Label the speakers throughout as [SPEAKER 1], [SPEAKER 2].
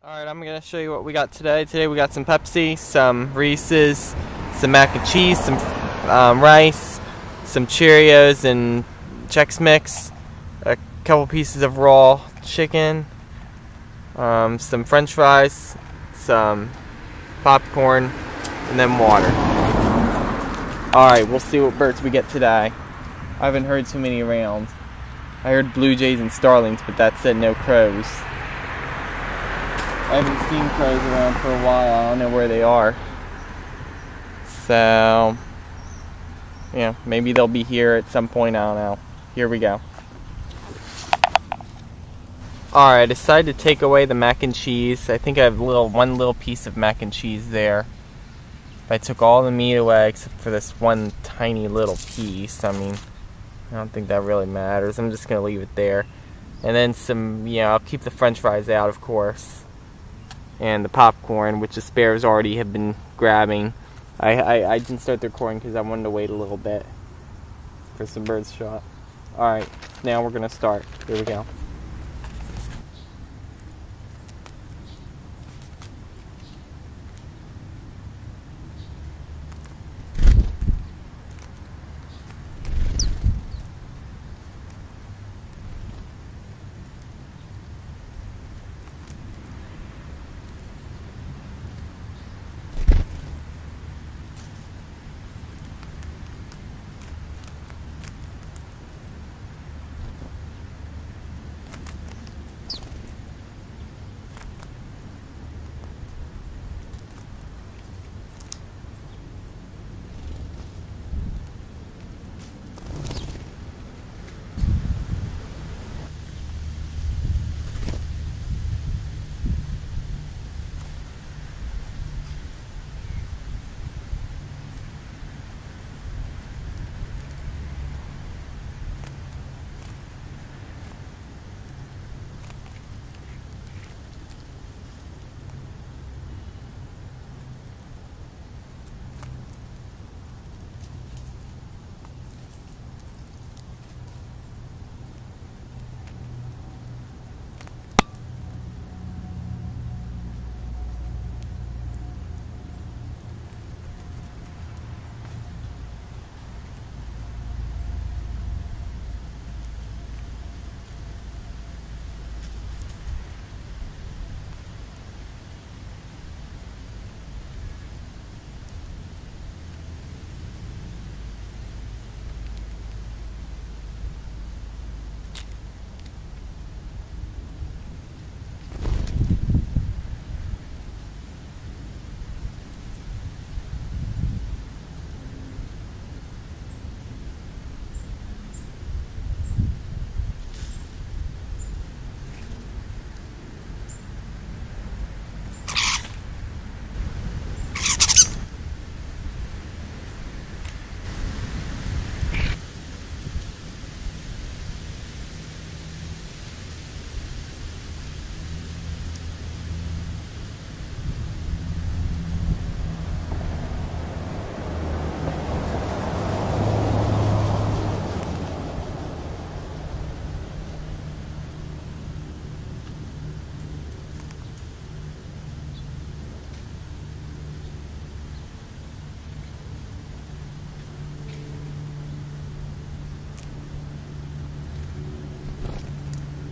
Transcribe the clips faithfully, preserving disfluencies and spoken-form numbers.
[SPEAKER 1] Alright, I'm going to show you what we got today. Today we got some Pepsi, some Reese's, some mac and cheese, some um, rice, some Cheerios and Chex Mix, a couple pieces of raw chicken, um, some french fries, some popcorn, and then water. Alright, we'll see what birds we get today. I haven't heard too many around. I heard blue jays and starlings, but that said no crows. I haven't seen crows around for a while. I don't know where they are. So, yeah, maybe they'll be here at some point. I don't know. Here we go. Alright, I decided to take away the mac and cheese. I think I have a little, one little piece of mac and cheese there. I took all the meat away except for this one tiny little piece. I mean, I don't think that really matters. I'm just going to leave it there. And then some, you know, I'll keep the french fries out, of course. And the popcorn, which the sparrows already have been grabbing. I, I, I didn't start the recording because I wanted to wait a little bit for some birds to show up. Alright, now we're going to start. Here we go.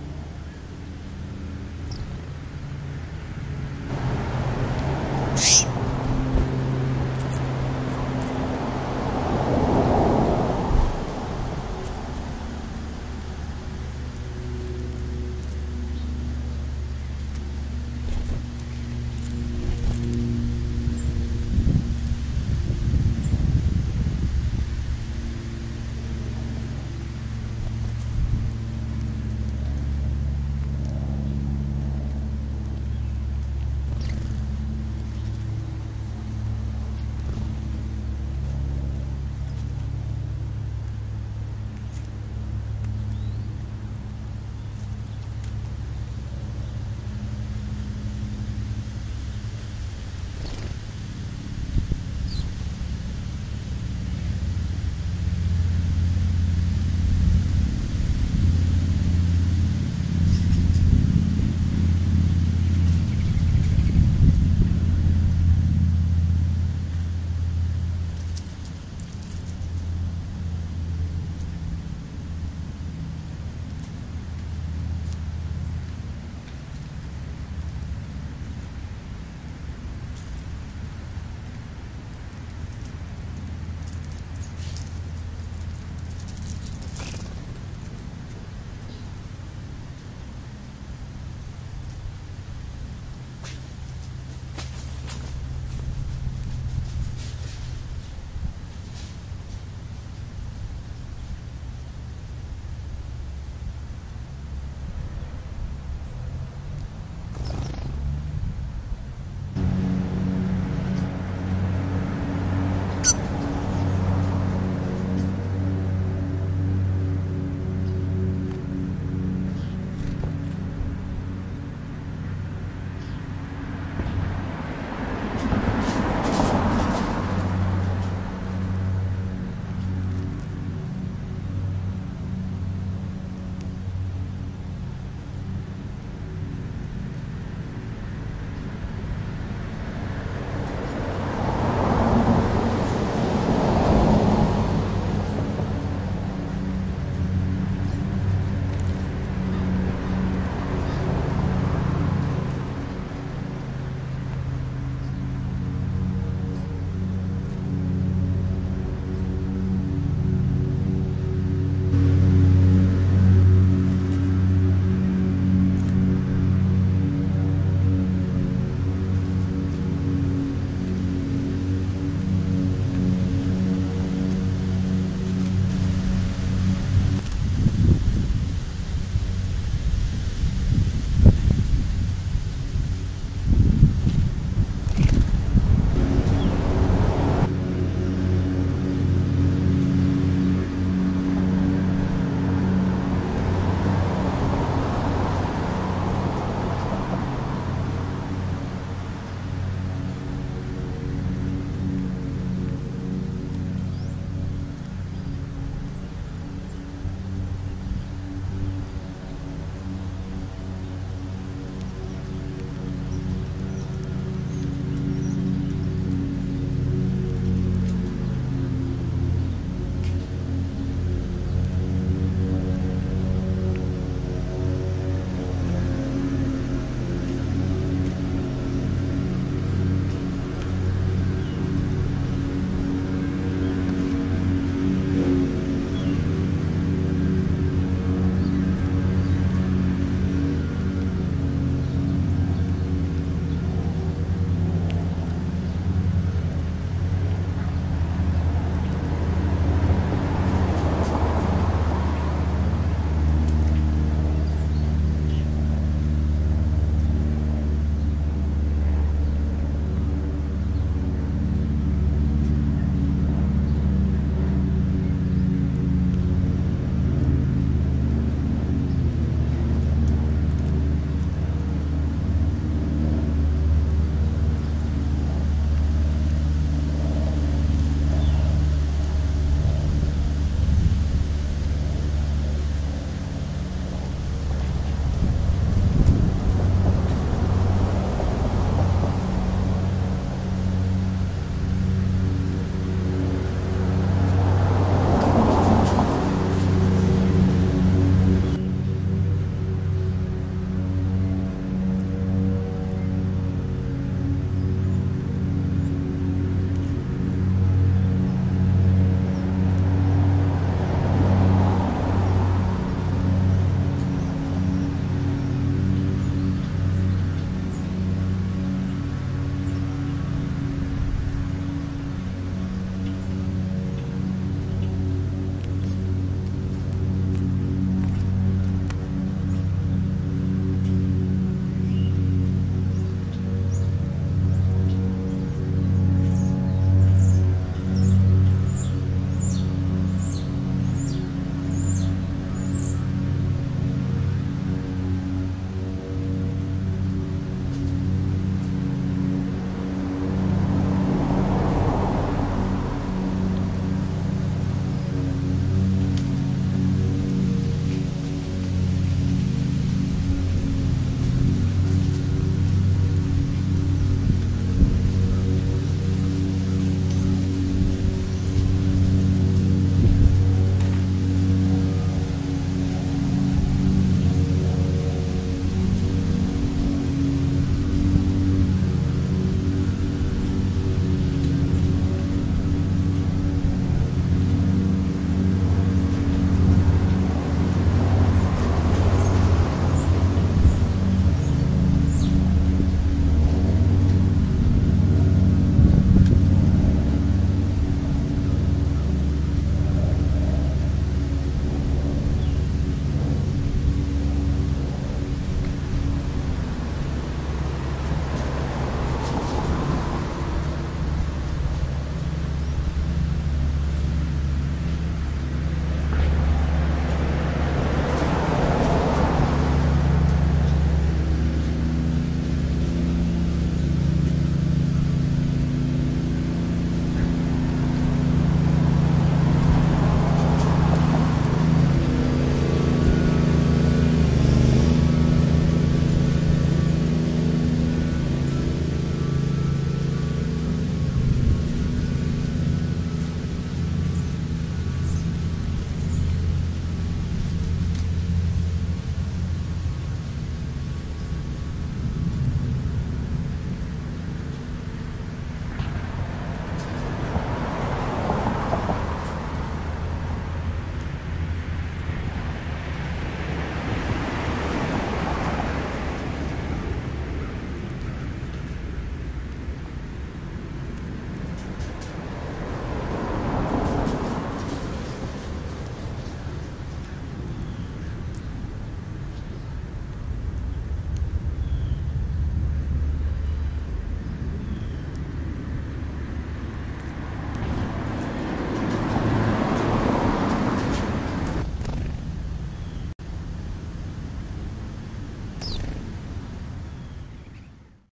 [SPEAKER 2] Shh.